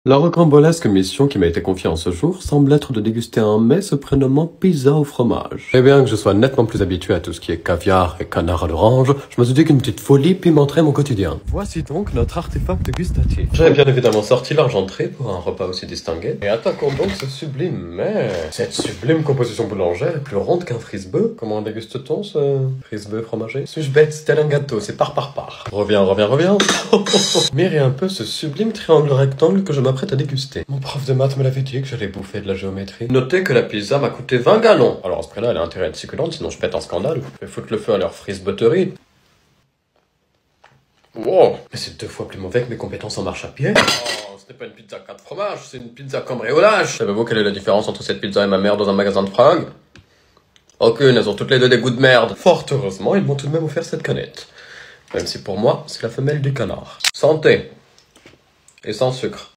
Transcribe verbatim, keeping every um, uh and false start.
La rocambolesque mission qui m'a été confiée en ce jour semble être de déguster un mets se prénommant pizza au fromage. Et bien que je sois nettement plus habitué à tout ce qui est caviar et canard à l'orange, je me suis dit qu'une petite folie pimenterait mon quotidien. Voici donc notre artefact gustatif. J'avais bien évidemment sorti l'argenterie pour un repas aussi distingué. Et attaquons donc ce sublime mets. Cette sublime composition boulangère est plus ronde qu'un frisbeu. Comment déguste-t-on ce frisbeu fromager? Suis-je bête, tel un gâteau, c'est par par par. Reviens, reviens, reviens. Mirez un peu ce sublime triangle rectangle que je m'apprête à déguster. Mon prof de maths me l'avait dit que j'allais bouffer de la géométrie. Notez que la pizza m'a coûté vingt gallons. Alors à ce prix-là, elle a intérêt à être succulente, sinon je pète un scandale. Je vais foutre le feu à leur frisbeuterie. Wow, mais c'est deux fois plus mauvais que mes compétences en marche à pied. Oh, ce n'est pas une pizza quatre fromages, c'est une pizza cambriolage. Savez-vous quelle est la différence entre cette pizza et ma mère dans un magasin de fringues? Aucune, elles ont toutes les deux des goûts de merde. Fort heureusement, ils m'ont tout de même offert cette canette. Même si pour moi, c'est la femelle du canard. Santé. Et sans sucre.